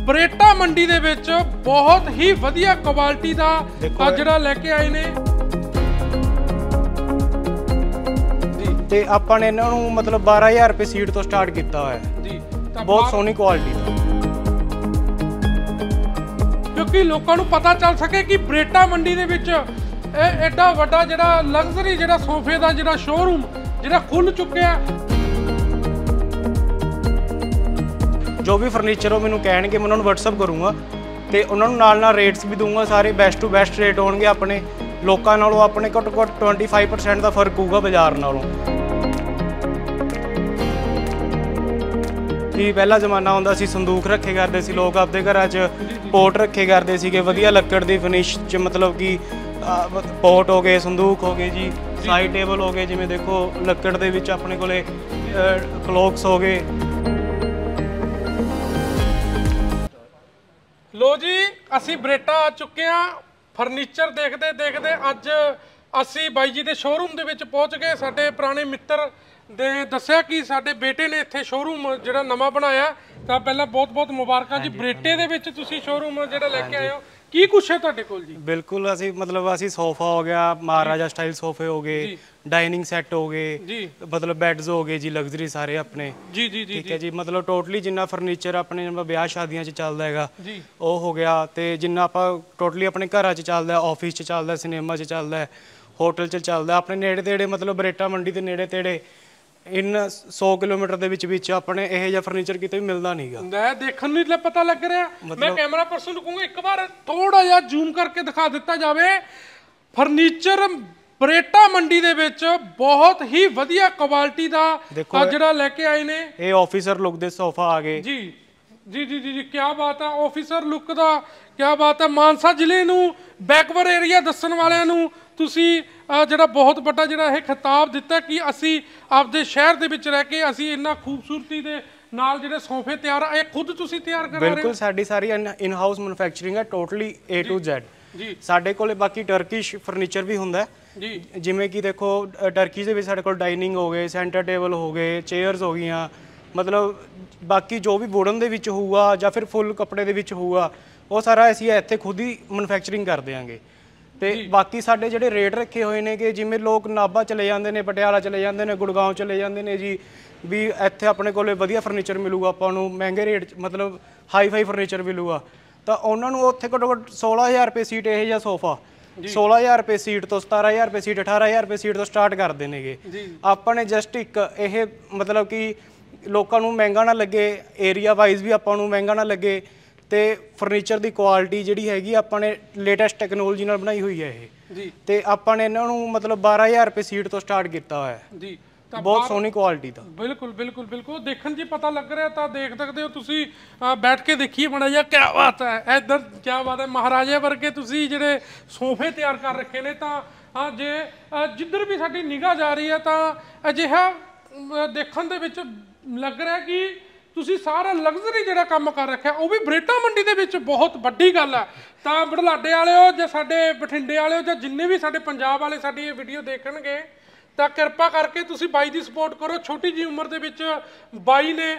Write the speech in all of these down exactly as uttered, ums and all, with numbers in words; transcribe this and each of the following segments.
Beretta ਮੰਡੀ ਦੇ ਵਿੱਚ ਬਹੁਤ ਹੀ ਵਧੀਆ ਕੁਆਲਿਟੀ ਦਾ ਜਿਹੜਾ ਲੈ ਕੇ ਆਏ ਨੇ ਜੀ। ਤੇ ਆਪਾਂ ਨੇ ਇਹਨਾਂ ਨੂੰ ਮਤਲਬ ਬਾਰਾਂ ਹਜ਼ਾਰ ਰੁਪਏ ਸੀਟ ਤੋਂ ਸਟਾਰਟ ਕੀਤਾ ਹੋਇਆ ਜੀ। ਤਾਂ ਬਹੁਤ ਸੋਹਣੀ ਕੁਆਲਿਟੀ ਦਾ, ਕਿਉਂਕਿ ਲੋਕਾਂ ਨੂੰ ਪਤਾ ਚੱਲ ਸਕੇ ਕਿ ਬਰੇਟਾ ਮੰਡੀ ਦੇ ਵਿੱਚ ਇਹ ਐਡਾ ਵੱਡਾ ਜਿਹੜਾ ਲਗਜ਼ਰੀ ਜਿਹੜਾ ਸੋਫੇ ਦਾ ਜਿਹੜਾ ਸ਼ੋਰੂਮ ਜਿਹੜਾ ਖੁੱਲ ਚੁੱਕਿਆ। ਜੋ ਵੀ ਫਰਨੀਚਰ ਉਹ ਮੈਨੂੰ ਕਹਿਣਗੇ ਮੈਂ ਉਹਨਾਂ ਨੂੰ WhatsApp ਕਰੂੰਗਾ ਤੇ ਉਹਨਾਂ ਨੂੰ ਨਾਲ ਨਾਲ ਰੇਟਸ ਵੀ ਦੂੰਗਾ। ਸਾਰੇ ਬੈਸਟ ਟੂ ਬੈਸਟ ਰੇਟ ਹੋਣਗੇ ਆਪਣੇ ਲੋਕਾਂ ਨਾਲੋਂ। ਆਪਣੇ ਘੱਟੋ ਘੱਟ ਪੱਚੀ ਪਰਸੈਂਟ ਦਾ ਫਰਕ ਹੋਊਗਾ ਬਾਜ਼ਾਰ ਨਾਲੋਂ। ਕਿ ਪਹਿਲਾ ਜ਼ਮਾਨਾ ਹੁੰਦਾ ਸੀ ਸੰਦੂਕ ਰੱਖੇ ਕਰਦੇ ਸੀ ਲੋਕ ਆਪਦੇ ਘਰਾਂ 'ਚ, ਪੋਟ ਰੱਖੇ ਕਰਦੇ ਸੀਗੇ ਵਧੀਆ ਲੱਕੜ ਦੀ ਫਿਨਿਸ਼ 'ਚ, ਮਤਲਬ ਕਿ ਪੋਟ ਹੋ ਗਏ, ਸੰਦੂਕ ਹੋ ਗਏ ਜੀ, ਸਾਈਡ ਟੇਬਲ ਹੋ ਗਏ। ਜਿਵੇਂ ਦੇਖੋ ਲੱਕੜ ਦੇ ਵਿੱਚ ਆਪਣੇ ਕੋਲੇ ਕਲੋਕਸ ਹੋ ਗਏ। ਲੋ ਜੀ ਅਸੀਂ ਬਰੇਟਾ ਆ ਚੁੱਕੇ ਹਾਂ। ਫਰਨੀਚਰ ਦੇਖਦੇ ਦੇਖਦੇ ਅੱਜ ਅਸੀਂ ਬਾਈ ਜੀ ਦੇ ਸ਼ੋਰੂਮ ਦੇ ਵਿੱਚ ਪਹੁੰਚ ਗਏ। ਸਾਡੇ ਪੁਰਾਣੇ ਮਿੱਤਰ ਦੇ ਦੱਸਿਆ ਕਿ ਸਾਡੇ ਬੇਟੇ ਨੇ ਇੱਥੇ ਸ਼ੋਰੂਮ ਜਿਹੜਾ ਨਵਾਂ ਬਣਾਇਆ। ਤਾਂ ਪਹਿਲਾਂ ਬਹੁਤ ਬਹੁਤ ਮੁਬਾਰਕਾਂ ਜੀ। ਬਰੇਟੇ ਦੇ ਵਿੱਚ ਤੁਸੀਂ ਸ਼ੋਰੂਮ ਜਿਹੜਾ ਲੈ ਕੇ ਆਏ ਹੋ, ਕੀ ਕੁਛ ਹੈ ਤੁਹਾਡੇ ਕੋਲ ਜੀ? ਬਿਲਕੁਲ ਅਸੀਂ ਮਤਲਬ ਅਸੀਂ ਸੋਫਾ ਹੋ ਗਿਆ, ਮਹਾਰਾਜਾ ਸਟਾਈਲ ਸੋਫੇ ਹੋ ਗਏ, ਡਾਈਨਿੰਗ ਸੈੱਟ ਹੋ ਗਏ ਜੀ, ਮਤਲਬ ਬੈਡਸ ਹੋ ਗਏ ਜੀ, ਲਗਜ਼ਰੀ ਸਾਰੇ ਆਪਣੇ ਜੀ ਜੀ ਜੀ ਠੀਕ ਹੈ ਜੀ। ਮਤਲਬ ਟੋਟਲੀ ਜਿੰਨਾ ਫਰਨੀਚਰ ਆਪਣੇ ਵਿਆਹ ਸ਼ਾਦੀਆਂ 'ਚ ਚੱਲਦਾ ਹੈਗਾ ਜੀ ਉਹ ਹੋ ਗਿਆ। ਤੇ ਜਿੰਨਾ ਆਪਾਂ ਟੋਟਲੀ ਆਪਣੇ ਘਰਾਂ 'ਚ ਚੱਲਦਾ, ਆਫਿਸ 'ਚ ਚੱਲਦਾ, ਸਿਨੇਮਾ 'ਚ ਚੱਲਦਾ, ਹੋਟਲ 'ਚ ਚੱਲਦਾ, ਆਪਣੇ ਨੇੜੇ ਤੇੜੇ ਮਤਲਬ ਬਰੇਟਾ ਮੰਡੀ ਦੇ ਨੇੜੇ ਤੇੜੇ ਇਨ ਸੌ ਕਿਲੋਮੀਟਰ ਦੇ ਵਿੱਚ ਵਿੱਚ ਆਪਣੇ ਇਹੋ ਜਿਹਾ ਫਰਨੀਚਰ ਕਿਤੇ ਵੀ ਮਿਲਦਾ ਨਹੀਂਗਾ। ਮੈਂ ਦੇਖਣ ਨੂੰ ਹੀ ਪਤਾ ਲੱਗ ਰਿਹਾ। ਮੈਂ ਕੈਮਰਾ ਪਰਸਨ ਨੂੰ ਕਹੂੰਗਾ ਇੱਕ ਵਾਰ ਥੋੜਾ ਜਿਹਾ ਜ਼ੂਮ ਕਰਕੇ ਦਿਖਾ ਦਿੱਤਾ ਜਾਵੇ। ਫਰਨੀਚਰ ਬਰੇਟਾ ਮੰਡੀ ਦੇ ਵਿੱਚ ਬਹੁਤ ਹੀ ਵਧੀਆ ਕੁਆਲਿਟੀ ਦਾ ਜਿਹੜਾ ਲੈ ਕੇ ਆਏ ਨੇ। ਇਹ ਆਫੀਸਰ ਲੁੱਕ ਦੇ ਸੋਫਾ ਆ ਗਏ ਜੀ ਜੀ ਜੀ ਜੀ ਕੀ ਬਾਤ ਹੈ। ਆਫੀਸਰ ਲੁੱਕ ਦਾ ਕੀ ਬਾਤ ਹੈ। ਮਾਨਸਾ ਜ਼ਿਲ੍ਹੇ ਨੂੰ ਬੈਕਵਰਡ ਏਰੀਆ ਦੱਸਣ ਵਾਲਿਆਂ ਨੂੰ ਤੁਸੀਂ ਜਿਹੜਾ ਬਹੁਤ ਵੱਡਾ ਜਿਹੜਾ ਇਹ ਖਿਤਾਬ ਦਿੱਤਾ ਕਿ ਅਸੀਂ ਆਪਦੇ ਸ਼ਹਿਰ ਦੇ ਵਿੱਚ ਰਹਿ ਕੇ ਅਸੀਂ ਇੰਨਾ ਖੂਬਸੂਰਤੀ ਦੇ ਨਾਲ ਜਿਹੜੇ ਸੋਫੇ ਤਿਆਰ ਆ, ਇਹ ਖੁਦ ਤੁਸੀਂ ਤਿਆਰ ਕਰਾ ਰਹੇ ਹੋ? ਬਿਲਕੁਲ ਸਾਡੀ ਸਾਰੀ ਇਨ ਹਾਊਸ ਮੈਨੂਫੈਕਚਰਿੰਗ ਹੈ, ਟੋਟਲੀ ਏ ਟੂ ਜ਼ੈਡ ਜੀ। ਸਾਡੇ ਕੋਲੇ ਬਾਕੀ ਟਰਕਿਸ਼ ਫਰਨੀਚਰ ਵੀ ਹੁੰਦਾ ਜੀ। ਜਿਵੇਂ ਕਿ ਦੇਖੋ ਟਰਕੀ ਦੇ ਵਿੱਚ ਸਾਡੇ ਕੋਲ ਡਾਈਨਿੰਗ ਹੋ ਗਏ, ਸੈਂਟਰ ਟੇਬਲ ਹੋ ਗਏ, ਚੇਅਰਸ ਹੋ ਗਈਆਂ, ਮਤਲਬ ਬਾਕੀ ਜੋ ਵੀ ਵੁਡਨ ਦੇ ਵਿੱਚ ਹੋਊਗਾ ਜਾਂ ਫਿਰ ਫੁੱਲ ਕੱਪੜੇ ਦੇ ਵਿੱਚ ਹੋਊਗਾ ਉਹ ਸਾਰਾ ਅਸੀਂ ਇੱਥੇ ਖੁਦ ਹੀ ਮੈਨੂਫੈਕਚਰਿੰਗ ਕਰ ਦਿਆਂਗੇ। ਤੇ ਬਾਕੀ ਸਾਡੇ ਜਿਹੜੇ ਰੇਟ ਰੱਖੇ ਹੋਏ ਨੇ ਕਿ ਜਿਵੇਂ ਲੋਕ ਨਾਭਾ ਚਲੇ ਜਾਂਦੇ ਨੇ, ਪਟਿਆਲਾ ਚਲੇ ਜਾਂਦੇ ਨੇ, ਗੁੜਗਾਉਂ ਚਲੇ ਜਾਂਦੇ ਨੇ ਜੀ, ਵੀ ਇੱਥੇ ਆਪਣੇ ਕੋਲੇ ਵਧੀਆ ਫਰਨੀਚਰ ਮਿਲੂਗਾ ਆਪਾਂ ਨੂੰ ਮਹਿੰਗੇ ਰੇਟ, ਮਤਲਬ ਹਾਈ ਫਾਈ ਫਰਨੀਚਰ ਮਿਲੂਗਾ। ਤਾਂ ਉਹਨਾਂ ਨੂੰ ਉੱਥੇ ਘੱਟੋ ਘੱਟ ਸੋਲਾਂ ਹਜ਼ਾਰ ਰੁਪਏ ਸੀਟ ਇਹ ਜਿਹਾ ਸੋਫਾ ਸੋਲਾਂ ਹਜ਼ਾਰ ਰੁਪਏ ਸੀਟ ਤੋਂ, ਸਤਾਰਾਂ ਹਜ਼ਾਰ ਰੁਪਏ ਸੀਟ, ਅਠਾਰਾਂ ਹਜ਼ਾਰ ਰੁਪਏ ਸੀਟ ਤੋਂ ਸਟਾਰਟ ਕਰਦੇ ਨੇਗੇ। ਆਪਾਂ ਨੇ ਜਸਟ ਇੱਕ ਇਹ ਮਤਲਬ ਕਿ ਲੋਕਾਂ ਨੂੰ ਮਹਿੰਗਾ ਨਾ ਲੱਗੇ, ਏਰੀਆ ਵਾਈਜ਼ ਵੀ ਆਪਾਂ ਨੂੰ ਮਹਿੰਗਾ ਨਾ ਲੱਗੇ, ਤੇ ਫਰਨੀਚਰ ਦੀ ਕੁਆਲਿਟੀ ਜਿਹੜੀ ਹੈਗੀ ਆਪਾਂ ਨੇ ਲੇਟੈਸਟ ਟੈਕਨੋਲੋਜੀ ਨਾਲ ਬਣਾਈ ਹੋਈ ਹੈ ਇਹ ਜੀ। ਤੇ ਆਪਾਂ ਨੇ ਇਹਨਾਂ ਨੂੰ ਮਤਲਬ ਬਾਰਾਂ ਹਜ਼ਾਰ ਰੁਪਏ ਸੀਟ ਤੋਂ ਸਟਾਰਟ ਕੀਤਾ ਹੋਇਆ ਜੀ। ਤਾਂ ਬਹੁਤ ਸੋਹਣੀ ਕੁਆਲਿਟੀ ਦਾ। ਬਿਲਕੁਲ ਬਿਲਕੁਲ ਬਿਲਕੁਲ ਦੇਖਣ 'ਚ ਪਤਾ ਲੱਗ ਰਿਹਾ। ਤਾਂ ਦੇਖ ਸਕਦੇ ਹੋ ਤੁਸੀਂ, ਬੈਠ ਕੇ ਦੇਖੀਏ ਬੜਾ ਜਿਹਾ ਕੀ ਬਾਤ ਹੈ। ਇੱਧਰ ਕੀ ਬਾਤ ਹੈ, ਮਹਾਰਾਜਾ ਵਰਗੇ ਤੁਸੀਂ ਜਿਹੜੇ ਸੋਫੇ ਤਿਆਰ ਕਰ ਰੱਖੇ ਨੇ। ਤਾਂ ਜੇ ਜਿੱਧਰ ਵੀ ਸਾਡੀ ਨਿਗਾਹ ਜਾ ਰਹੀ ਹੈ ਤਾਂ ਅਜਿਹਾ ਦੇਖਣ ਦੇ ਵਿੱਚ ਲੱਗ ਰਿਹਾ ਕਿ ਤੁਸੀਂ ਸਾਰਾ ਲਗਜ਼ਰੀ ਜਿਹੜਾ ਕੰਮ ਕਰ ਰੱਖਿਆ ਉਹ ਵੀ ਬਰੇਟਾ ਮੰਡੀ ਦੇ ਵਿੱਚ ਬਹੁਤ ਵੱਡੀ ਗੱਲ ਹੈ। ਤਾਂ ਬੁਢਲਾਡੇ ਵਾਲਿਓ ਜਾਂ ਸਾਡੇ ਬਠਿੰਡੇ ਵਾਲਿਓ ਜਾਂ ਜਿੰਨੇ ਵੀ ਸਾਡੇ ਪੰਜਾਬ ਵਾਲੇ ਸਾਡੀ ਇਹ ਵੀਡੀਓ ਦੇਖਣਗੇ ਤਾਂ ਕਿਰਪਾ ਕਰਕੇ ਤੁਸੀਂ ਬਾਈ ਦੀ ਸਪੋਰਟ ਕਰੋ। ਛੋਟੀ ਜਿਹੀ ਉਮਰ ਦੇ ਵਿੱਚ ਬਾਈ ਨੇ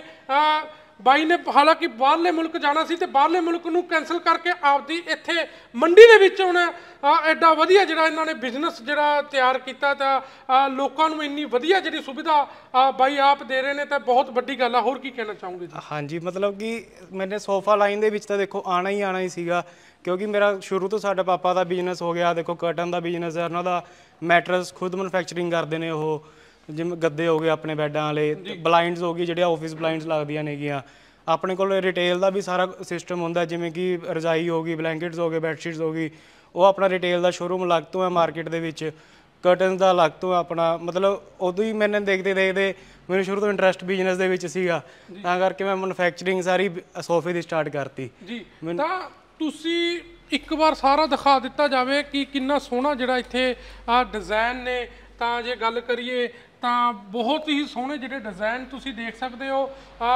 ਬਾਈ ਨੇ ਹਾਲਾਂਕਿ ਬਾਹਰਲੇ ਮੁਲਕ ਜਾਣਾ ਸੀ ਤੇ ਬਾਹਰਲੇ ਮੁਲਕ ਨੂੰ ਕੈਂਸਲ ਕਰਕੇ ਆਪਦੀ ਇੱਥੇ ਮੰਡੀ ਦੇ ਵਿੱਚ ਹੁਣ ਐਡਾ ਵਧੀਆ ਜਿਹੜਾ ਇਹਨਾਂ ਨੇ ਬਿਜ਼ਨਸ ਜਿਹੜਾ ਤਿਆਰ ਕੀਤਾ। ਤਾਂ ਲੋਕਾਂ ਨੂੰ ਇੰਨੀ ਵਧੀਆ ਜਿਹੜੀ ਸੁਵਿਧਾ ਬਾਈ ਆਪ ਦੇ ਰਹੇ ਨੇ ਤਾਂ ਬਹੁਤ ਵੱਡੀ ਗੱਲ ਆ। ਹੋਰ ਕੀ ਕਹਿਣਾ ਚਾਹੋਗੇ ਜੀ? ਹਾਂਜੀ, ਮਤਲਬ ਕਿ ਮੈਨੇ ਸੋਫਾ ਲਾਈਨ ਦੇ ਵਿੱਚ ਤਾਂ ਦੇਖੋ ਆਉਣਾ ਹੀ ਆਉਣਾ ਹੀ ਸੀਗਾ, ਕਿਉਂਕਿ ਮੇਰਾ ਸ਼ੁਰੂ ਤੋਂ ਸਾਡਾ ਪਾਪਾ ਦਾ ਬਿਜ਼ਨਸ ਹੋ ਗਿਆ। ਦੇਖੋ ਕਰਟਨ ਦਾ ਬਿਜ਼ਨਸ ਹੈ ਉਹਨਾਂ ਦਾ, ਮੈਟਰਸ ਖੁਦ ਮੈਨੂਫੈਕਚਰਿੰਗ ਕਰਦੇ ਨੇ ਉਹ, ਜਿਵੇਂ ਗੱਦੇ ਹੋ ਗਏ ਆਪਣੇ ਬੈਡਾਂ ਵਾਲੇ, ਬਲਾਈਂਡਸ ਹੋ ਗਈ ਜਿਹੜੀਆਂ ਆਫਿਸ ਬਲਾਈਂਡਸ ਲੱਗਦੀਆਂ ਨੇਗੀਆਂ। ਆਪਣੇ ਕੋਲ ਰਿਟੇਲ ਦਾ ਵੀ ਸਾਰਾ ਸਿਸਟਮ ਹੁੰਦਾ, ਜਿਵੇਂ ਕਿ ਰਜਾਈ ਹੋ ਗਈ, ਬਲੈਂਕਟਸ ਹੋ ਗਏ, ਬੈਡਸ਼ੀਟਸ ਹੋ ਗਈ, ਉਹ ਆਪਣਾ ਰਿਟੇਲ ਦਾ ਸ਼ੋਰੂਮ ਅਲੱਗ ਤੋਂ ਹੈ ਮਾਰਕੀਟ ਦੇ ਵਿੱਚ। ਕਰਟਨਸ ਦਾ ਅਲੱਗ ਤੋਂ ਆਪਣਾ, ਮਤਲਬ ਉਦੋਂ ਹੀ ਮੈਨੇ ਦੇਖਦੇ ਦੇਖਦੇ ਮੈਨੂੰ ਸ਼ੁਰੂ ਤੋਂ ਇੰਟਰਸਟ ਬਿਜ਼ਨਸ ਦੇ ਵਿੱਚ ਸੀਗਾ, ਤਾਂ ਕਰਕੇ ਮੈਂ ਮੈਨੂਫੈਕਚਰਿੰਗ ਸਾਰੀ ਸੋਫੇ ਦੀ ਸਟਾਰਟ ਕਰਤੀ ਜੀ। ਤਾਂ ਤੁਸੀਂ ਇੱਕ ਵਾਰ ਸਾਰਾ ਦਿਖਾ ਦਿੱਤਾ ਜਾਵੇ ਕਿ ਕਿੰਨਾ ਸੋਹਣਾ ਜਿਹੜਾ ਇੱਥੇ ਆ ਡਿਜ਼ਾਈਨ ਨੇ। ਤਾਂ ਜੇ ਗੱਲ ਕਰੀਏ ਤਾਂ ਬਹੁਤ ਹੀ ਸੋਹਣੇ ਜਿਹੜੇ ਡਿਜ਼ਾਈਨ ਤੁਸੀਂ ਦੇਖ ਸਕਦੇ ਹੋ।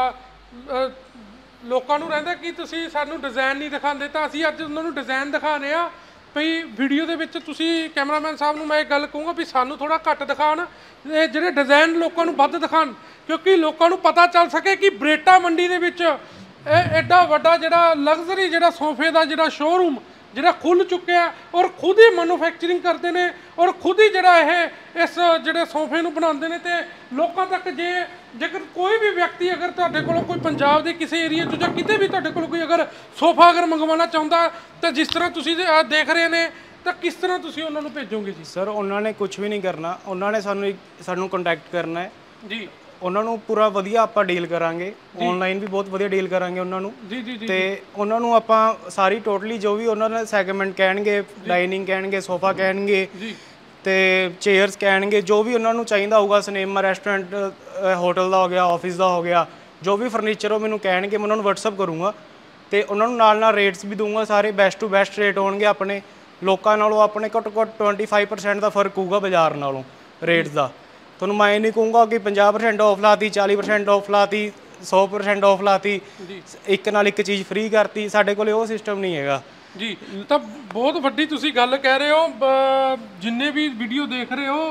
ਲੋਕਾਂ ਨੂੰ ਰਹਿੰਦਾ ਕਿ ਤੁਸੀਂ ਸਾਨੂੰ ਡਿਜ਼ਾਈਨ ਨਹੀਂ ਦਿਖਾਉਂਦੇ, ਤਾਂ ਅਸੀਂ ਅੱਜ ਉਹਨਾਂ ਨੂੰ ਡਿਜ਼ਾਈਨ ਦਿਖਾ ਰਹੇ ਹਾਂ। ਭਈ ਵੀਡੀਓ ਦੇ ਵਿੱਚ ਤੁਸੀਂ ਕੈਮਰਾਮੈਨ ਸਾਹਿਬ ਨੂੰ ਮੈਂ ਇਹ ਗੱਲ ਕਹੂੰਗਾ ਵੀ ਸਾਨੂੰ ਥੋੜ੍ਹਾ ਘੱਟ ਦਿਖਾਉਣ, ਇਹ ਜਿਹੜੇ ਡਿਜ਼ਾਈਨ ਲੋਕਾਂ ਨੂੰ ਵੱਧ ਦਿਖਾਉਣ, ਕਿਉਂਕਿ ਲੋਕਾਂ ਨੂੰ ਪਤਾ ਚੱਲ ਸਕੇ ਕਿ ਬਰੇਟਾ ਮੰਡੀ ਦੇ ਵਿੱਚ ਇਹ ਐਡਾ ਵੱਡਾ ਜਿਹੜਾ ਲਗਜ਼ਰੀ ਜਿਹੜਾ ਸੋਫੇ ਦਾ ਜਿਹੜਾ ਸ਼ੋਰੂਮ ਜਿਹੜਾ ਖੁੱਲ ਚੁੱਕਿਆ ਔਰ ਖੁਦ ਹੀ ਮੈਨੂਫੈਕਚਰਿੰਗ ਕਰਦੇ ਨੇ ਔਰ ਖੁਦ ਹੀ ਜਿਹੜਾ ਇਹ ਇਸ ਜਿਹੜੇ ਸੋਫੇ ਨੂੰ ਬਣਾਉਂਦੇ ਨੇ ਤੇ ਲੋਕਾਂ ਤੱਕ ਜੇ ਜੇਕਰ ਕੋਈ ਵੀ ਵਿਅਕਤੀ ਅਗਰ ਤੁਹਾਡੇ ਕੋਲੋਂ ਕੋਈ ਪੰਜਾਬ ਦੇ ਕਿਸੇ ਏਰੀਆ 'ਚ ਜਾਂ ਕਿਤੇ ਵੀ ਤੁਹਾਡੇ ਕੋਲ ਕੋਈ ਅਗਰ ਸੋਫਾ ਅਗਰ ਮੰਗਵਾਉਣਾ ਚਾਹੁੰਦਾ ਤਾਂ ਜਿਸ ਤਰ੍ਹਾਂ ਤੁਸੀਂ ਦੇਖ ਰਹੇ ਨੇ ਤਾਂ ਕਿਸ ਤਰ੍ਹਾਂ ਤੁਸੀਂ ਉਹਨਾਂ ਨੂੰ ਭੇਜੋਗੇ ਜੀ? ਸਰ ਉਹਨਾਂ ਨੇ ਕੁਝ ਵੀ ਨਹੀਂ ਕਰਨਾ, ਉਹਨਾਂ ਨੇ ਸਾਨੂੰ ਸਾਨੂੰ ਕੰਟੈਕਟ ਕਰਨਾ ਹੈ ਜੀ। ਉਹਨਾਂ ਨੂੰ ਪੂਰਾ ਵਧੀਆ ਆਪਾਂ ਡੀਲ ਕਰਾਂਗੇ, ਆਨਲਾਈਨ ਵੀ ਬਹੁਤ ਵਧੀਆ ਡੀਲ ਕਰਾਂਗੇ ਉਹਨਾਂ ਨੂੰ ਜੀ ਜੀ ਜੀ ਤੇ ਉਹਨਾਂ ਨੂੰ ਆਪਾਂ ਸਾਰੀ ਟੋਟਲੀ ਜੋ ਵੀ ਉਹਨਾਂ ਨੇ ਸੈਗਮੈਂਟ ਕਹਿਣਗੇ, ਡਾਈਨਿੰਗ ਕਹਿਣਗੇ, ਸੋਫਾ ਕਹਿਣਗੇ ਜੀ ਤੇ ਚੇਅਰਸ ਕਹਿਣਗੇ, ਜੋ ਵੀ ਉਹਨਾਂ ਨੂੰ ਚਾਹੀਦਾ ਹੋਊਗਾ, ਸਿਨੇਮਾ, ਰੈਸਟੋਰੈਂਟ, ਹੋਟਲ ਦਾ ਹੋ ਗਿਆ, ਆਫਿਸ ਦਾ ਹੋ ਗਿਆ, ਜੋ ਵੀ ਫਰਨੀਚਰ ਉਹ ਮੈਨੂੰ ਕਹਿਣਗੇ ਮੈਂ ਉਹਨਾਂ ਨੂੰ WhatsApp ਕਰੂੰਗਾ ਤੇ ਉਹਨਾਂ ਨੂੰ ਨਾਲ ਨਾਲ ਰੇਟਸ ਵੀ ਦੂੰਗਾ। ਸਾਰੇ ਬੈਸਟ ਟੂ ਬੈਸਟ ਰੇਟ ਹੋਣਗੇ ਆਪਣੇ ਲੋਕਾਂ ਨਾਲੋਂ, ਆਪਣੇ ਘੱਟੋ ਘੱਟ ਪੱਚੀ ਪਰਸੈਂਟ ਦਾ ਫਰਕ ਹੋਊਗਾ ਬਾਜ਼ਾਰ ਨਾਲੋਂ ਰੇਟਸ ਦਾ। ਤੁਹਾਨੂੰ ਮੈਂ ਇਹ ਨਹੀਂ ਕਹੂੰਗਾ ਕਿ ਪੰਜਾਹ ਪਰਸੈਂਟ ਆਫ ਲਾਤੀ, ਚਾਲੀ ਪਰਸੈਂਟ ਆਫ ਲਾਤੀ, ਸੌ ਪਰਸੈਂਟ ਆਫ ਲਾਤੀ, ਇੱਕ ਨਾਲ ਇੱਕ ਚੀਜ਼ ਫ੍ਰੀ ਕਰਤੀ, ਸਾਡੇ ਕੋਲ ਉਹ ਸਿਸਟਮ ਨਹੀਂ ਹੈਗਾ ਜੀ। ਤਾਂ ਬਹੁਤ ਵੱਡੀ ਤੁਸੀਂ ਗੱਲ ਕਹਿ ਰਹੇ ਹੋ। ਜਿੰਨੇ ਵੀ ਵੀਡੀਓ ਦੇਖ ਰਹੇ ਹੋ,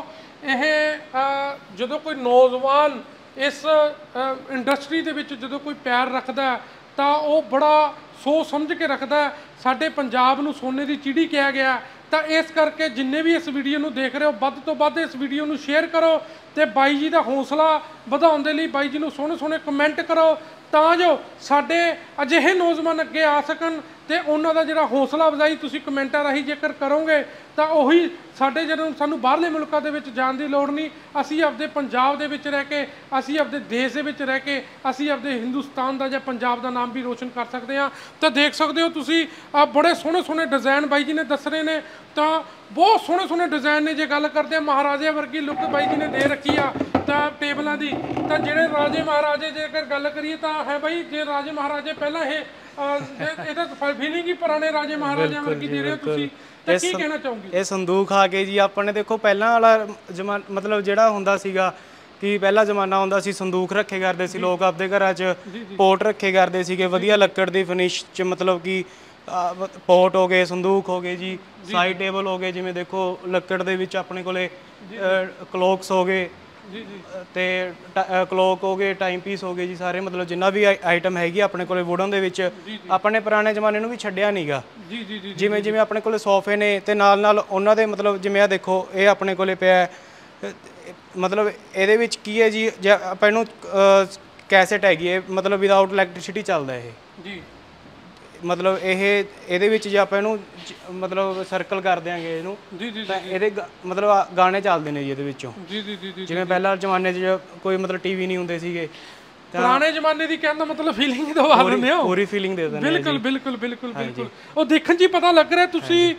ਇਹ ਜਦੋਂ ਕੋਈ ਨੌਜਵਾਨ ਇਸ ਇੰਡਸਟਰੀ ਦੇ ਵਿੱਚ ਜਦੋਂ ਕੋਈ ਪੈਰ ਰੱਖਦਾ ਤਾਂ ਉਹ ਬੜਾ ਸੋਚ ਸਮਝ ਕੇ ਰੱਖਦਾ। ਸਾਡੇ ਪੰਜਾਬ ਨੂੰ ਸੋਨੇ ਦੀ ਚਿੜੀ ਕਿਹਾ ਗਿਆ, ਤਾਂ ਇਸ ਕਰਕੇ ਜਿੰਨੇ ਵੀ ਇਸ ਵੀਡੀਓ ਨੂੰ ਦੇਖ ਰਹੇ ਹੋ ਵੱਧ ਤੋਂ ਵੱਧ ਇਸ ਵੀਡੀਓ ਨੂੰ ਸ਼ੇਅਰ ਕਰੋ ਤੇ ਬਾਈ ਜੀ ਦਾ ਹੌਸਲਾ ਵਧਾਉਣ ਦੇ ਲਈ ਬਾਈ ਜੀ ਨੂੰ ਸੋਹਣੇ ਸੋਹਣੇ ਕਮੈਂਟ ਕਰੋ ਤਾਂ ਜੋ ਸਾਡੇ ਅਜਿਹੇ ਨੌਜਵਾਨ ਅੱਗੇ ਆ ਸਕਣ ਤੇ ਉਹਨਾਂ ਦਾ ਜਿਹੜਾ ਹੌਸਲਾ ਅਫਜ਼ਾਈ ਤੁਸੀਂ ਕਮੈਂਟਾਂ ਰਾਹੀਂ ਜੇਕਰ ਕਰੋਗੇ ਤਾਂ ਉਹੀ ਸਾਡੇ ਜਦੋਂ ਸਾਨੂੰ ਬਾਹਰਲੇ ਮੁਲਕਾਂ ਦੇ ਵਿੱਚ ਜਾਣ ਦੀ ਲੋੜ ਨਹੀਂ, ਅਸੀਂ ਆਪਦੇ ਪੰਜਾਬ ਦੇ ਵਿੱਚ ਰਹਿ ਕੇ, ਅਸੀਂ ਆਪਦੇ ਦੇਸ਼ ਦੇ ਵਿੱਚ ਰਹਿ ਕੇ ਅਸੀਂ ਆਪਦੇ ਹਿੰਦੁਸਤਾਨ ਦਾ ਜਾਂ ਪੰਜਾਬ ਦਾ ਨਾਮ ਵੀ ਰੋਸ਼ਨ ਕਰ ਸਕਦੇ ਹਾਂ। ਤਾਂ ਦੇਖ ਸਕਦੇ ਹੋ ਤੁਸੀਂ ਆ ਬੜੇ ਸੋਹਣੇ ਸੋਹਣੇ ਡਿਜ਼ਾਈਨ ਬਾਈ ਜੀ ਨੇ ਦੱਸ ਰਹੇ ਨੇ, ਤਾਂ ਬਹੁਤ ਸੋਹਣੇ ਸੋਹਣੇ ਡਿਜ਼ਾਈਨ ਨੇ। ਜੇ ਗੱਲ ਕਰਦੇ ਆ ਮਹਾਰਾਜੇ ਵਰਗੀ ਲੁੱਕ ਬਾਈ ਜੀ ਨੇ ਦੇ ਰੱਖੀ ਆ ਤਾਂ ਟੇਬਲਾਂ ਦੀ, ਤਾਂ ਜਿਹੜੇ ਰਾਜੇ ਮਹਾਰਾਜੇ ਜੇਕਰ ਗੱਲ ਕਰੀਏ ਤਾਂ ਹੈ ਬਾਈ, ਜੇ ਰਾਜੇ ਮਹਾਰਾਜੇ ਪਹਿਲਾਂ ਇਹ ਇਹ ਤਾਂ ਫੀਲਿੰਗ ਹੀ ਪੁਰਾਣੇ ਰਾਜੇ ਮਹਾਰਾਜਿਆਂ ਵਰਗੀ ਦੇ ਰਹੇ ਹੋ ਤੁਸੀਂ, ਤਾਂ ਕੀ ਕਹਿਣਾ ਚਾਹੋਗੇ? ਇਹ ਸੰਦੂਕ ਆ ਕੇ ਜੀ ਆਪਣੇ ਦੇਖੋ ਪਹਿਲਾਂ ਵਾਲਾ ਜਮਾਨਾ ਮਤਲਬ ਜਿਹੜਾ ਹੁੰਦਾ ਸੀਗਾ ਕਿ ਪਹਿਲਾ ਜ਼ਮਾਨਾ ਹੁੰਦਾ ਸੀ ਸੰਦੂਕ ਰੱਖੇ ਕਰਦੇ ਸੀ ਲੋਕ ਆਪਦੇ ਘਰਾਂ 'ਚ, ਪੋਟ ਰੱਖੇ ਕਰਦੇ ਸੀਗੇ ਵਧੀਆ ਲੱਕੜ ਦੀ ਫਿਨਿਸ਼ 'ਚ, ਮਤਲਬ ਕਿ ਪੋਟ ਹੋ ਗਏ, ਸੰਦੂਕ ਹੋ ਗਏ ਜੀ, ਸਾਈਡ ਟੇਬਲ ਹੋ ਗਏ, ਜਿਵੇਂ ਦੇਖੋ ਲੱਕੜ ਦੇ ਵਿੱਚ ਆਪਣੇ ਕੋਲੇ ਕਲੋਕਸ ਹੋ ਗਏ ਜੀ ਜੀ ਤੇ ਕਲੋਕ ਹੋ ਗਏ, ਟਾਈਮ ਪੀਸ ਹੋ ਗਏ ਜੀ, ਸਾਰੇ ਮਤਲਬ ਜਿੰਨਾ ਵੀ ਆਈਟਮ ਹੈਗੀ ਆਪਣੇ ਕੋਲੇ ਵੁਡਨ ਦੇ ਵਿੱਚ, ਆਪਣੇ ਪੁਰਾਣੇ ਜ਼ਮਾਨੇ ਨੂੰ ਵੀ ਛੱਡਿਆ ਨਹੀਂਗਾ। ਜੀ ਜੀ ਜੀ ਜਿਵੇਂ ਜਿਵੇਂ ਆਪਣੇ ਕੋਲੇ ਸੋਫੇ ਨੇ ਤੇ ਨਾਲ ਨਾਲ ਉਹਨਾਂ ਦੇ ਮਤਲਬ ਜਿਵੇਂ ਆ ਦੇਖੋ ਇਹ ਆਪਣੇ ਕੋਲੇ ਪਿਆ, ਮਤਲਬ ਇਹਦੇ ਵਿੱਚ ਕੀ ਹੈ ਜੀ, ਜੇ ਆਪਾਂ ਇਹਨੂੰ ਕੈਸੇਟ ਹੈਗੀ ਹੈ, ਮਤਲਬ ਵਿਦਆਊਟ ਇਲੈਕਟ੍ਰਿਸਿਟੀ ਚੱਲਦਾ ਇਹ ਜੀ, ਮਤਲਬ ਇਹ ਇਹਦੇ ਵਿੱਚ ਜੇ ਆਪਾਂ ਇਹਨੂੰ ਮਤਲਬ ਸਰਕਲ ਕਰ ਦਿਆਂਗੇ ਇਹਨੂੰ ਜੀ ਜੀ ਤਾਂ ਇਹਦੇ ਮਤਲਬ ਗਾਣੇ ਚੱਲਦੇ ਨੇ ਜੀ ਇਹਦੇ ਵਿੱਚੋਂ। ਜੀ ਜੀ ਜੀ ਜਿਵੇਂ ਪਹਿਲਾਂ ਜ਼ਮਾਨੇ 'ਚ ਕੋਈ ਮਤਲਬ ਟੀਵੀ ਨਹੀਂ ਹੁੰਦੇ ਸੀਗੇ, ਪੁਰਾਣੇ ਜ਼ਮਾਨੇ ਦੀ ਕਹਿਣ ਦਾ ਮਤਲਬ ਫੀਲਿੰਗ ਦਵਾ ਦਿੰਦੇ ਹੋ, ਪੂਰੀ ਫੀਲਿੰਗ ਦੇ ਦਿੰਦੇ ਬਿਲਕੁਲ ਬਿਲਕੁਲ ਬਿਲਕੁਲ ਬਿਲਕੁਲ। ਉਹ ਦੇਖਣ 'ਚ ਹੀ ਪਤਾ ਲੱਗ ਰਿਹਾ ਤੁਸੀਂ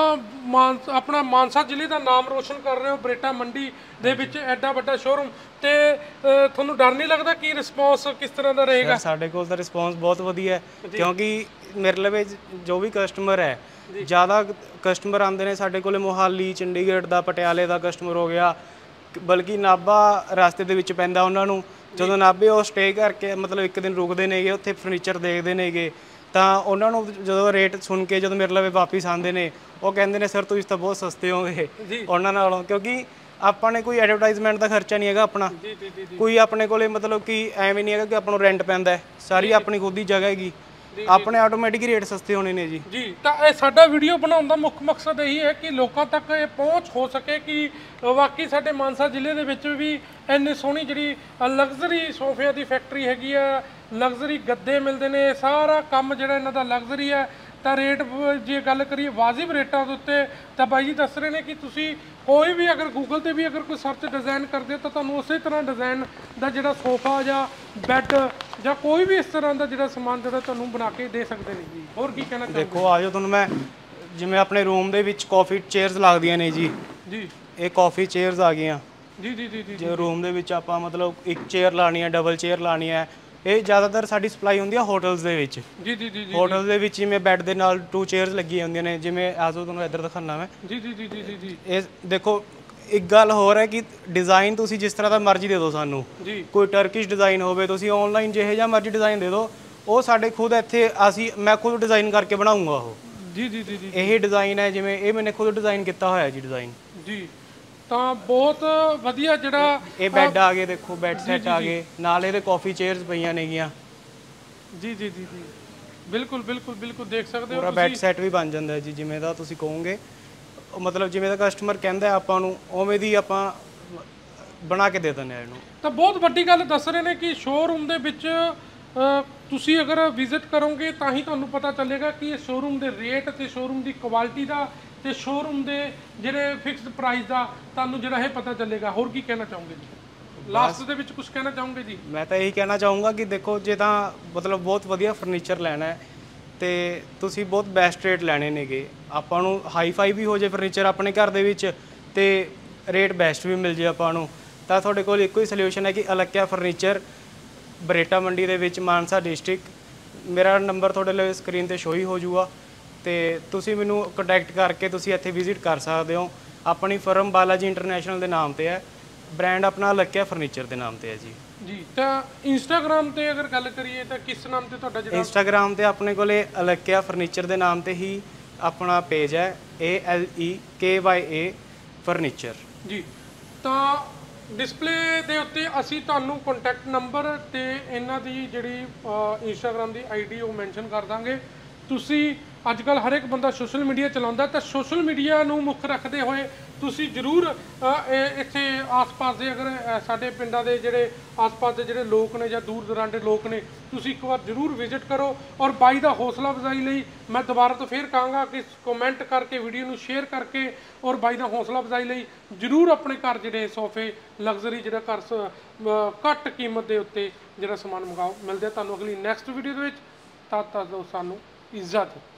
ਆਪਣਾ ਮਾਨਸਾ ਜ਼ਿਲ੍ਹੇ ਦਾ ਨਾਮ ਰੋਸ਼ਨ ਕਰ ਰਹੇ ਹੋ ਬਰੇਟਾ ਮੰਡੀ ਦੇ ਵਿੱਚ ਐਡਾ ਵੱਡਾ ਸ਼ੋਰੂਮ, ਤੇ ਤੁਹਾਨੂੰ ਡਰ ਨਹੀਂ ਲੱਗਦਾ ਕਿ ਰਿਸਪੌਂਸ ਕਿਸ ਤਰ੍ਹਾਂ ਦਾ ਰਹੇਗਾ? ਸਾਡੇ ਕੋਲ ਦਾ ਰਿਸਪੌਂਸ ਬਹੁਤ ਵਧੀਆ ਹੈ, ਕਿਉਂਕਿ ਮੇਰੇ ਲਵੇ ਜੋ ਵੀ ਕਸਟਮਰ ਹੈ, ਜ਼ਿਆਦਾ ਕਸਟਮਰ ਆਉਂਦੇ ਨੇ ਸਾਡੇ ਕੋਲੇ ਮੋਹਾਲੀ, ਚੰਡੀਗੜ੍ਹ ਦਾ, ਪਟਿਆਲੇ ਦਾ ਕਸਟਮਰ ਹੋ ਗਿਆ, ਬਲਕਿ ਨਾਭਾ ਰਸਤੇ ਦੇ ਵਿੱਚ ਪੈਂਦਾ ਉਹਨਾਂ ਨੂੰ, ਜਦੋਂ ਨਾਭੇ ਉਹ ਸਟੇ ਕਰਕੇ ਮਤਲਬ ਇੱਕ ਦਿਨ ਰੁਕਦੇ ਨੇਗੇ, ਉੱਥੇ ਫਰਨੀਚਰ ਦੇਖਦੇ ਨੇਗੇ, ਤਾਂ ਉਹਨਾਂ ਨੂੰ ਜਦੋਂ ਰੇਟ ਸੁਣ ਕੇ ਜਦੋਂ ਮੇਰੇ ਲਵੇ ਵਾਪਿਸ ਆਉਂਦੇ ਨੇ ਉਹ ਕਹਿੰਦੇ ਨੇ ਸਰ ਤੁਸੀਂ ਤਾਂ ਬਹੁਤ ਸਸਤੇ ਹੋਗੇ ਉਹਨਾਂ ਨਾਲੋਂ, ਕਿਉਂਕਿ ਆਪਾਂ ਨੇ ਕੋਈ ਐਡਵਰਟਾਈਜ਼ਮੈਂਟ ਦਾ ਖਰਚਾ ਨਹੀਂ ਹੈਗਾ ਆਪਣਾ, ਕੋਈ ਆਪਣੇ ਕੋਲੇ ਮਤਲਬ ਕਿ ਐਵੇਂ ਨਹੀਂ ਹੈਗਾ ਕਿ ਆਪਾਂ ਨੂੰ ਰੈਂਟ ਪੈਂਦਾ, ਸਾਰੀ ਆਪਣੀ ਖੁਦ ਦੀ ਜਗ੍ਹਾ ਹੈਗੀ, ਆਪਣੇ ਆਟੋਮੈਟਿਕ ਰੇਟ ਸਸਤੇ ਹੋਣੇ ਨੇ ਜੀ। ਜੀ, ਤਾਂ ਇਹ ਸਾਡਾ ਵੀਡੀਓ ਬਣਾਉਣ ਦਾ ਮੁੱਖ ਮਕਸਦ ਇਹੀ ਹੈ ਕਿ ਲੋਕਾਂ ਤੱਕ ਇਹ ਪਹੁੰਚ ਹੋ ਸਕੇ ਕਿ ਵਾਕਈ ਸਾਡੇ ਮਾਨਸਾ ਜ਼ਿਲ੍ਹੇ ਦੇ ਵਿੱਚ ਵੀ ਇੰਨੀ ਸੋਹਣੀ ਜਿਹੜੀ ਲਗਜ਼ਰੀ ਸੋਫਿਆਂ ਦੀ ਫੈਕਟਰੀ ਹੈਗੀ ਆ, ਲਗਜ਼ਰੀ ਗੱਦੇ ਮਿਲਦੇ ਨੇ, ਸਾਰਾ ਕੰਮ ਜਿਹੜਾ ਇਹਨਾਂ ਦਾ ਲਗਜ਼ਰੀ ਹੈ। ਤਾਂ ਰੇਟ ਜੇ ਗੱਲ ਕਰੀਏ ਵਾਜਿਬ ਰੇਟਾਂ ਦੇ ਉੱਤੇ, ਤਾਂ ਬਾਈ ਜੀ ਦੱਸ ਰਹੇ ਨੇ ਕਿ ਤੁਸੀਂ ਕੋਈ ਵੀ ਅਗਰ ਗੂਗਲ ਤੇ ਵੀ ਅਗਰ ਕੋਈ ਸਰਚ ਡਿਜ਼ਾਈਨ ਕਰਦੇ ਹੋ ਤਾਂ ਤੁਹਾਨੂੰ ਉਸੇ ਤਰ੍ਹਾਂ ਡਿਜ਼ਾਈਨ ਦਾ ਜਿਹੜਾ ਸੋਫਾ ਜਾਂ ਬੈੱਡ ਜਾਂ ਕੋਈ ਵੀ ਇਸ ਤਰ੍ਹਾਂ ਦਾ ਜਿਹੜਾ ਸਮਾਨ ਜਿਹੜਾ ਤੁਹਾਨੂੰ ਬਣਾ ਕੇ ਦੇ ਸਕਦੇ ਨੇ ਜੀ। ਹੋਰ ਕੀ ਕਹਿਣਾ ਚਾਹੋਗੇ? ਦੇਖੋ ਆਜੋ ਤੁਹਾਨੂੰ ਮੈਂ ਜਿਵੇਂ ਆਪਣੇ ਰੂਮ ਦੇ ਵਿੱਚ ਕਾਫੀ ਚੇਅਰਸ ਲੱਗਦੀਆਂ ਨੇ ਜੀ ਜੀ, ਇਹ ਕਾਫੀ ਚੇਅਰਸ ਆ ਗਈਆਂ ਜੀ ਜੀ ਜੀ ਜੀ। ਜੇ ਰੂਮ ਦੇ ਵਿੱਚ ਆਪਾਂ ਮਤਲਬ ਇੱਕ ਚੇਅਰ ਲਾਣੀ ਹੈ, ਡਬਲ ਚੇਅਰ ਲਾਣੀ ਹੈ, ਇਹ ਜ਼ਿਆਦਾਤਰ ਸਾਡੀ ਸਪਲਾਈ ਹੁੰਦੀ ਹੈ ਹੋਟਲਸ ਦੇ ਵਿੱਚ। ਜੀ ਜੀ ਜੀ। ਹੋਟਲ ਦੇ ਵਿੱਚ ਜਿਵੇਂ ਬੈੱਡ ਦੇ ਨਾਲ ਟੂ ਚੇਅਰਸ ਲੱਗੀਆਂ ਹੁੰਦੀਆਂ ਨੇ, ਜਿਵੇਂ ਆਜੋ ਤੁਹਾਨੂੰ ਇੱਧਰ ਦਿਖਾਉਣਾ ਮੈਂ। ਜੀ ਜੀ ਜੀ ਜੀ ਜੀ। ਇਹ ਦੇਖੋ ਇੱਕ ਗੱਲ ਹੋਰ ਹੈ ਕਿ ਡਿਜ਼ਾਈਨ ਤੁਸੀਂ ਜਿਸ ਤਰ੍ਹਾਂ ਦਾ ਮਰਜ਼ੀ ਦੇ ਦਿਓ ਸਾਨੂੰ, ਕੋਈ ਟਰਕਿਸ਼ ਡਿਜ਼ਾਈਨ ਹੋਵੇ, ਤੁਸੀਂ ਆਨਲਾਈਨ ਜਿਹੇ ਜਿਹਾ ਮਰਜ਼ੀ ਡਿਜ਼ਾਈਨ ਦੇ ਦਿਓ, ਉਹ ਸਾਡੇ ਖੁਦ ਇੱਥੇ ਅਸੀਂ ਮੈਂ ਖੁਦ ਡਿਜ਼ਾਈਨ ਕਰਕੇ ਬਣਾਉਂਗਾ ਉਹ। ਜੀ ਜੀ ਜੀ ਜੀ। ਇਹ ਡਿਜ਼ਾਈਨ ਹੈ ਜਿਵੇਂ ਇਹ ਮੈंने ਖੁਦ ਡਿਜ਼ਾਈਨ ਕੀਤਾ ਹੋਇਆ ਜੀ ਡਿਜ਼ਾਈਨ। ਜੀ, ਤਾਂ ਬਹੁਤ ਵਧੀਆ ਜਿਹੜਾ ਇਹ ਬੈੱਡ ਆ ਗਏ, ਦੇਖੋ ਬੈੱਡ ਸੈੱਟ ਆ ਗਏ, ਨਾਲ ਇਹਦੇ ਕਾਫੀ ਚੇਅਰਸ ਪਈਆਂ ਨੇਗੀਆਂ। ਜੀ ਜੀ ਜੀ ਜੀ ਬਿਲਕੁਲ ਬਿਲਕੁਲ ਬਿਲਕੁਲ ਦੇਖ ਸਕਦੇ ਹੋ ਪੂਰਾ ਬੈੱਡ ਸੈੱਟ ਵੀ ਬਣ ਜਾਂਦਾ ਹੈ ਜੀ, ਜਿਵੇਂ ਦਾ ਤੁਸੀਂ ਕਹੋਗੇ, ਉਹ ਮਤਲਬ ਜਿਵੇਂ ਦਾ ਕਸਟਮਰ ਕਹਿੰਦਾ ਹੈ ਆਪਾਂ ਨੂੰ ਉਵੇਂ ਦੀ ਆਪਾਂ ਬਣਾ ਕੇ ਦੇ ਦਿੰਦੇ ਆ ਇਹਨੂੰ। ਤਾਂ ਬਹੁਤ ਵੱਡੀ ਗੱਲ ਦੱਸ ਰਹੇ ਨੇ ਕਿ ਸ਼ੋਰੂਮ ਦੇ ਵਿੱਚ ਅ, ਤੁਸੀਂ ਅਗਰ ਵਿਜ਼ਿਟ ਕਰੋਗੇ ਤਾਂ ਹੀ ਤੁਹਾਨੂੰ ਪਤਾ ਚੱਲੇਗਾ ਕਿ ਇਹ ਸ਼ੋਰੂਮ ਦੇ ਰੇਟ ਤੇ ਸ਼ੋਰੂਮ ਦੀ ਕੁਆਲਿਟੀ ਦਾ ਤੇ ਸ਼ੋਰੂਮ ਦੇ ਜਿਹੜੇ ਫਿਕਸਡ ਪ੍ਰਾਈਸ ਦਾ ਤੁਹਾਨੂੰ ਜਿਹੜਾ ਇਹ ਪਤਾ ਚੱਲੇਗਾ। ਹੋਰ ਕੀ ਕਹਿਣਾ ਚਾਹੋਗੇ ਜੀ, ਲਾਸਟ ਦੇ ਵਿੱਚ ਕੁਝ ਕਹਿਣਾ ਚਾਹੋਗੇ ਜੀ? ਮੈਂ ਤਾਂ ਇਹੀ ਕਹਿਣਾ ਚਾਹੂੰਗਾ ਕਿ ਦੇਖੋ, ਜੇ ਤਾਂ ਮਤਲਬ ਬਹੁਤ ਵਧੀਆ ਫਰਨੀਚਰ ਲੈਣਾ ਹੈ ਤੇ ਤੁਸੀਂ ਬਹੁਤ ਬੈਸਟ ਰੇਟ ਲੈਣੇ ਨੇਗੇ, ਆਪਾਂ ਨੂੰ ਹਾਈ ਫਾਈ ਵੀ ਹੋ ਜਾਏ ਫਰਨੀਚਰ ਆਪਣੇ ਘਰ ਦੇ ਵਿੱਚ ਤੇ ਰੇਟ ਬੈਸਟ ਵੀ ਮਿਲ ਜੇ ਆਪਾਂ ਨੂੰ, ਤਾਂ ਤੁਹਾਡੇ ਕੋਲ ਇੱਕੋ ਹੀ ਸੋਲਿਊਸ਼ਨ ਹੈ ਕਿ ਅਲੱਕਿਆ ਫਰਨੀਚਰ, ਬਰੇਟਾ ਮੰਡੀ ਦੇ ਵਿੱਚ, ਮਾਨਸਾ ਡਿਸਟ੍ਰਿਕਟ। ਮੇਰਾ ਨੰਬਰ ਤੁਹਾਡੇ ਲਈ ਸਕਰੀਨ ਤੇ ਸ਼ੋ ਹੀ ਹੋ ਜਾਊਗਾ ਤੇ ਤੁਸੀਂ ਮੈਨੂੰ ਕੰਟੈਕਟ ਕਰਕੇ ਤੁਸੀਂ ਇੱਥੇ ਵਿਜ਼ਿਟ ਕਰ ਸਕਦੇ ਹੋ। ਆਪਣੀ ਫਰਮ ਬਾਲਾਜੀ ਇੰਟਰਨੈਸ਼ਨਲ ਦੇ ਨਾਮ ਤੇ ਹੈ, ਬ੍ਰਾਂਡ ਆਪਣਾ ਅਲੱਕਿਆ ਫਰਨੀਚਰ ਦੇ ਨਾਮ ਤੇ ਹੈ ਜੀ। ਜੀ ਤਾਂ ਇੰਸਟਾਗ੍ਰam ਤੇ ਅਗਰ ਗੱਲ ਕਰੀਏ ਤਾਂ ਕਿਸ ਨਾਮ ਤੇ ਤੁਹਾਡਾ ਜਿਹੜਾ? ਇੰਸਟਾਗ੍ਰam ਤੇ ਆਪਣੇ ਕੋਲੇ ਅਲੱਕਿਆ ਫਰਨੀਚਰ ਦੇ ਨਾਮ ਤੇ ਹੀ ਆਪਣਾ ਪੇਜ ਹੈ, A L E K Y A furniture ਜੀ। ਤਾਂ ਡਿਸਪਲੇ ਦੇ ਉੱਤੇ ਅਸੀਂ ਤੁਹਾਨੂੰ ਕੰਟੈਕਟ ਨੰਬਰ ਤੇ ਇਹਨਾਂ ਦੀ ਜਿਹੜੀ ਇੰਸਟਾਗ੍ਰam ਦੀ ਆਈਡੀ ਉਹ ਮੈਂਸ਼ਨ ਕਰ ਦਾਂਗੇ। ਤੁਸੀਂ ਅੱਜ ਕੱਲ ਹਰ ਇੱਕ ਬੰਦਾ ਸੋਸ਼ਲ ਮੀਡੀਆ ਚਲਾਉਂਦਾ, ਤਾਂ ਸੋਸ਼ਲ ਮੀਡੀਆ ਨੂੰ ਮੁੱਖ ਰੱਖਦੇ ਹੋਏ ਤੁਸੀਂ ਜ਼ਰੂਰ ਇੱਥੇ ਆਸ-ਪਾਸ ਦੇ, ਅਗਰ ਸਾਡੇ ਪਿੰਡਾਂ ਦੇ ਜਿਹੜੇ ਆਸ-ਪਾਸ ਦੇ ਜਿਹੜੇ ਲੋਕ ਨੇ ਜਾਂ ਦੂਰ ਦਰਾਂਡੇ ਲੋਕ ਨੇ, ਤੁਸੀਂ ਇੱਕ ਵਾਰ ਜ਼ਰੂਰ ਵਿਜ਼ਿਟ ਕਰੋ। ਔਰ ਬਾਈ ਦਾ ਹੌਸਲਾ ਅਫਜ਼ਾਈ ਲਈ ਮੈਂ ਦੁਬਾਰਾ ਤੋਂ ਫੇਰ ਕਹਾਂਗਾ ਕਿ ਕਮੈਂਟ ਕਰਕੇ, ਵੀਡੀਓ ਨੂੰ ਸ਼ੇਅਰ ਕਰਕੇ ਔਰ ਬਾਈ ਦਾ ਹੌਸਲਾ ਅਫਜ਼ਾਈ ਲਈ ਜ਼ਰੂਰ ਆਪਣੇ ਘਰ ਜਿਹੜੇ ਸੋਫੇ ਲਗਜ਼ਰੀ ਜਿਹੜਾ ਘਰ ਘੱਟ ਕੀਮਤ ਦੇ ਉੱਤੇ ਜਿਹੜਾ ਸਮਾਨ ਮੰਗਾਓ। ਮਿਲਦੇ ਤੁਹਾਨੂੰ ਅਗਲੀ ਨੈਕਸਟ ਵੀਡੀਓ ਦੇ ਵਿੱਚ। ਤਦ ਤੱਕ ਸਾਨੂੰ ਇੱਜ਼ਤ।